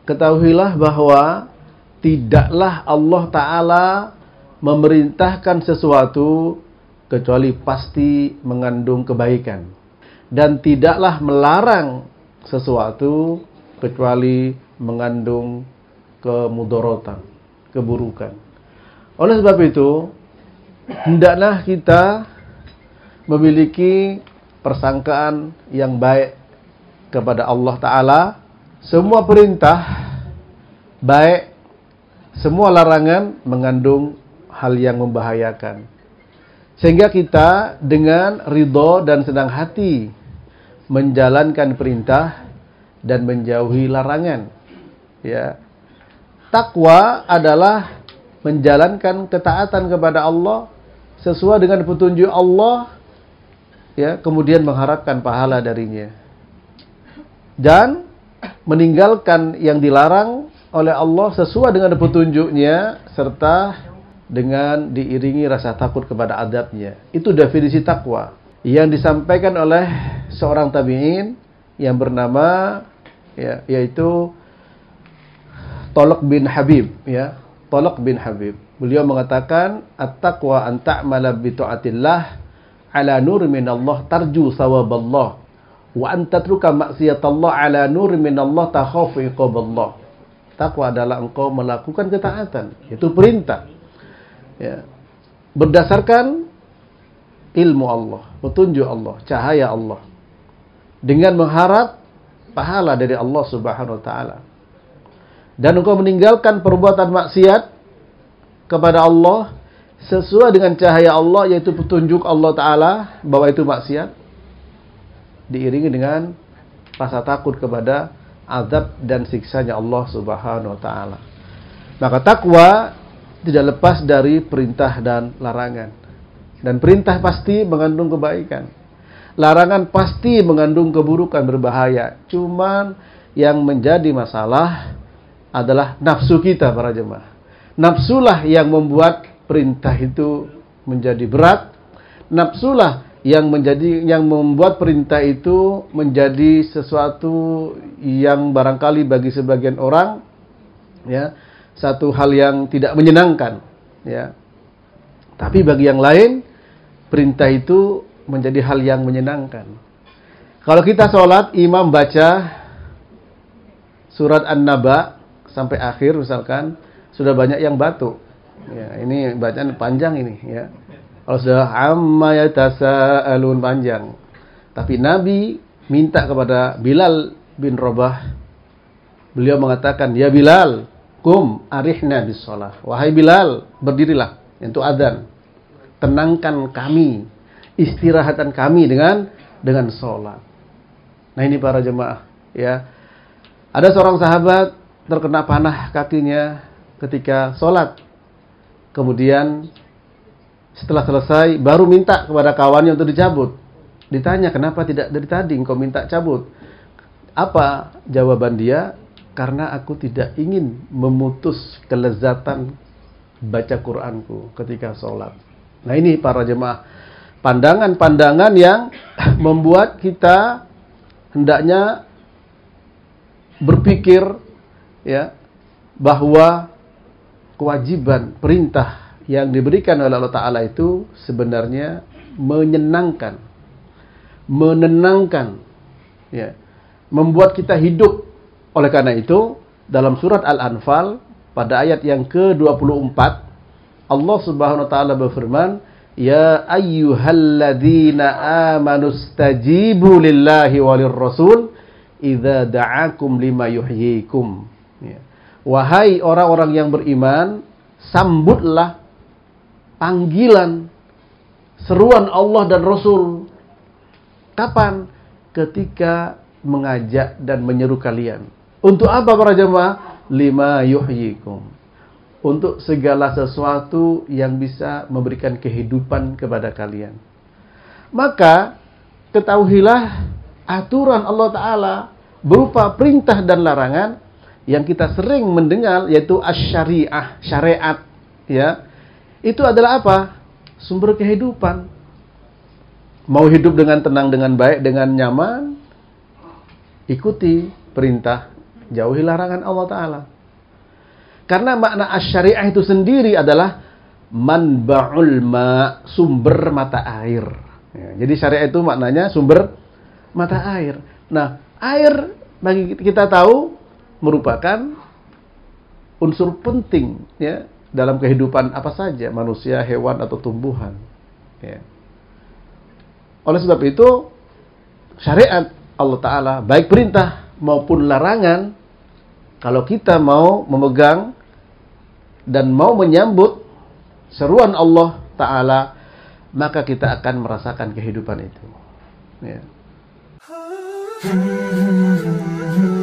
ketahuilah bahwa tidaklah Allah Ta'ala memerintahkan sesuatu kecuali pasti mengandung kebaikan. Dan tidaklah melarang sesuatu kecuali mengandung kemudorotan, keburukan. Oleh sebab itu, hendaklah kita memiliki persangkaan yang baik kepada Allah Ta'ala. Semua perintah baik, semua larangan mengandung hal yang membahayakan. Sehingga kita dengan ridho dan senang hati menjalankan perintah dan menjauhi larangan. Ya. Takwa adalah menjalankan ketaatan kepada Allah sesuai dengan petunjuk Allah, ya, kemudian mengharapkan pahala darinya. Dan meninggalkan yang dilarang oleh Allah sesuai dengan petunjuknya serta dengan diiringi rasa takut kepada azabnya. Itu definisi takwa yang disampaikan oleh seorang tabi'in yang bernama, ya, yaitu Tolok bin Habib, ya. Tolok bin Habib. Beliau mengatakan, at-taqwa an ta'mala bi ta'atillah ala nur minallah tarju sawaballah wa an tatruka maksiatallah ala nur minallah takhafu iqaballah. Takwa adalah engkau melakukan ketaatan, itu perintah, ya, berdasarkan ilmu Allah, petunjuk Allah, cahaya Allah, dengan mengharap pahala dari Allah Subhanahu wa taala. Dan engkau meninggalkan perbuatan maksiat kepada Allah sesuai dengan cahaya Allah, yaitu petunjuk Allah Ta'ala bahwa itu maksiat, diiringi dengan rasa takut kepada azab dan siksanya Allah Subhanahu wa Ta'ala. Maka takwa tidak lepas dari perintah dan larangan. Dan perintah pasti mengandung kebaikan, larangan pasti mengandung keburukan berbahaya. Cuman yang menjadi masalah adalah nafsu kita, para jemaah. Nafsulah yang membuat perintah itu menjadi berat. Nafsulah yang membuat perintah itu menjadi sesuatu yang barangkali bagi sebagian orang, ya, satu hal yang tidak menyenangkan, ya. Tapi bagi yang lain perintah itu menjadi hal yang menyenangkan. Kalau kita sholat, imam baca surat An-Naba sampai akhir misalkan, sudah banyak yang batuk. Ya, ini bacaan panjang ini, ya. Kalau sudah amma yatasaalun panjang. Tapi Nabi minta kepada Bilal bin Rabah. Beliau mengatakan, "Ya Bilal, kum arihna bis shalah." Wahai Bilal, berdirilah untuk adzan. Tenangkan kami, istirahatan kami dengan salat. Nah, ini para jemaah, ya. Ada seorang sahabat terkena panah kakinya ketika sholat. Kemudian setelah selesai baru minta kepada kawannya untuk dicabut. Ditanya, kenapa tidak dari tadi engkau minta cabut? Apa jawaban dia? Karena aku tidak ingin memutus kelezatan baca Qur'anku ketika sholat. Nah, ini para jemaah, pandangan-pandangan yang membuat kita hendaknya berpikir, ya, bahwa kewajiban perintah yang diberikan oleh Allah Ta'ala itu sebenarnya menyenangkan, menenangkan, ya, membuat kita hidup. Oleh karena itu, dalam surat Al-Anfal pada ayat yang ke-24, Allah Subhanahu wa taala berfirman, "Ya ayyuhalladzina amanu stajibu lillahi walir rasul idza da'akum lima yuhyikum." Ya. Wahai orang-orang yang beriman, sambutlah panggilan seruan Allah dan Rasul. Kapan? Ketika mengajak dan menyeru kalian. Untuk apa para jemaah? Lima yuhyikum. Untuk segala sesuatu yang bisa memberikan kehidupan kepada kalian. Maka ketahuilah aturan Allah Ta'ala berupa perintah dan larangan yang kita sering mendengar, yaitu asy-syariah, syariat, ya. Itu adalah apa? Sumber kehidupan. Mau hidup dengan tenang, dengan baik, dengan nyaman, ikuti perintah jauhi larangan Allah Ta'ala. Karena makna asy-syariah itu sendiri adalah manba'ul ma, sumber mata air. Ya, jadi syariah itu maknanya sumber mata air. Nah, air bagi kita tahu merupakan unsur penting ya dalam kehidupan apa saja, manusia, hewan atau tumbuhan. Ya. Oleh sebab itu, syariat Allah Ta'ala baik perintah maupun larangan, kalau kita mau memegang dan mau menyambut seruan Allah Ta'ala, maka kita akan merasakan kehidupan itu. Ya.